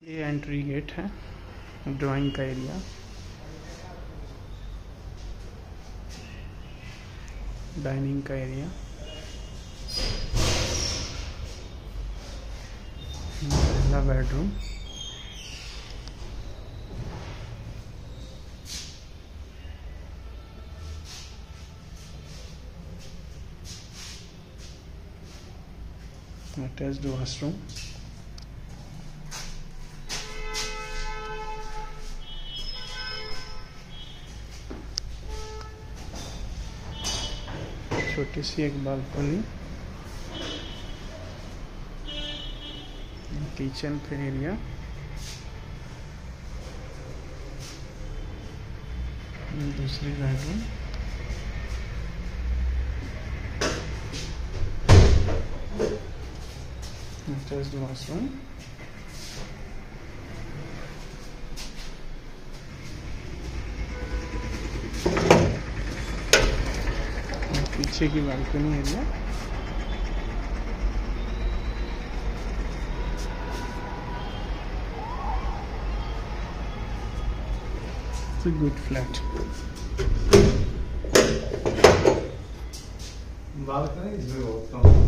ये entry gate है, drawing का एरिया। डाइनिंग का एरिया, पहला बेडरूम, अटैच्ड वॉशरूम, छोटी सी एक बालकनी, किचन का एरिया, दूसरी बेडरूम, अटैच्ड वॉशरूम, पीछे की balcony area, it's a good flat. Balcony is